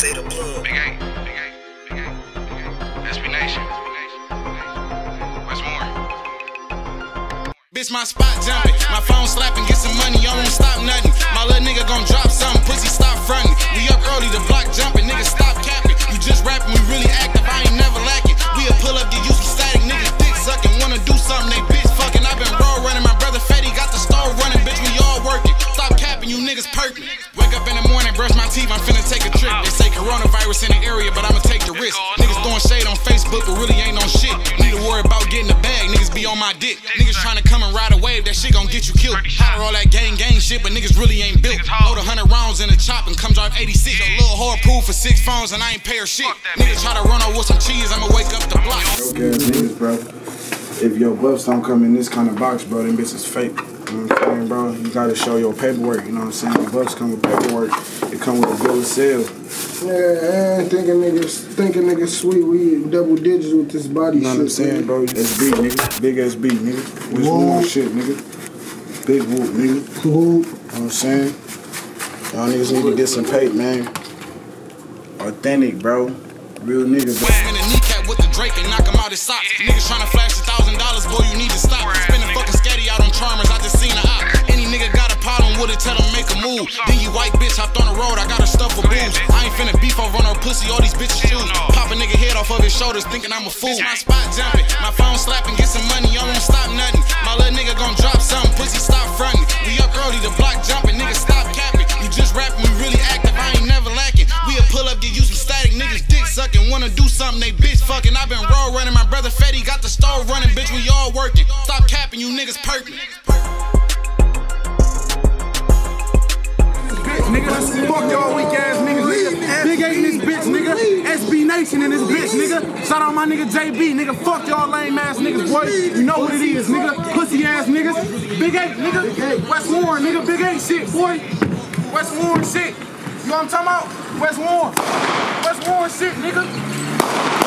Say the plug. Big A. SB Nation. Westmore. Bitch, my spot jumping, my phone slapping, get some money, I won't stop nothing. My little nigga gon' drop something, pussy stop frontin'. We up early, the block jumping, niggas stop capping. You just rapping, we really active, I ain't never lacking. We'll pull up, get you some static, niggas dick sucking. Wanna do something, they bitch fucking. I been road running, my brother Fetty got the store running, bitch, we all working. Stop capping, you niggas perking. Wake up in the morning, brush my teeth, I'm finna take a trip. They say coronavirus in the area, but I'ma take the risk. Niggas throwing shade on Facebook, but really ain't on shit. Need to worry about getting the bag, niggas be on my dick. Niggas tryna come and ride a wave, that shit gon' get you killed. Holler all that gang shit, but niggas really ain't built. Load 100 rounds in a chop and come drive 86. A little hard proof for 6 phones and I ain't pay her shit. Niggas try to run out with some cheese, I'ma wake up the block. Okay, niggas, bro. If your buffs don't come in this kind of box, bro, them bitches fake. You know what I'm saying, bro? You gotta show your paperwork, you know what I'm saying? The buffs come with paperwork. It come with a bill of sale. Yeah, I ain't thinking niggas sweet. We double digits with this body shit. You know what I'm saying, bro? SB, nigga. Big SB, nigga. Which one shit, nigga? Big whoop, nigga. Whoop. You know what I'm saying? Y'all niggas need to get some paper, man. Authentic, bro. Real niggas. Wham in the kneecap with the Drake and knock him out his socks. Niggas tryna flash $1,000, boy, you need to stop. Spending fucking scatty out on charmers, I just seen a op. Any nigga got a problem with it, tell him make a move. Then you white bitch hopped on the road, I got her stuff for boobs. I ain't finna beef over no pussy, all these bitches choose. Pop a nigga head off of his shoulders, thinking I'm a fool. My spot jumping, my phone slapping, get some money, I won't stop nothing. My little nigga gon' drop something, pussy stop frontin'. We up early, the block jumping, niggas stop capping. You just rapping, we really active, I ain't never lacking. We'll pull up, get you some static, niggas dick sucking. Wanna do something, they bitch fucking. I been road running, my brother Fetty got the store running, bitch, we all working. Stop capping, you niggas perking. Nigga, fuck y'all weak ass niggas. Big A in this bitch, nigga. SB Nation in this bitch, nigga. Shout out my nigga JB, nigga. Fuck y'all lame ass niggas, boy. You know what it is, nigga. Pussy ass niggas. Big A, nigga. West Warren, nigga. Big A shit, boy. West Warren shit. You know what I'm talking about? West Warren. West Warren shit, nigga.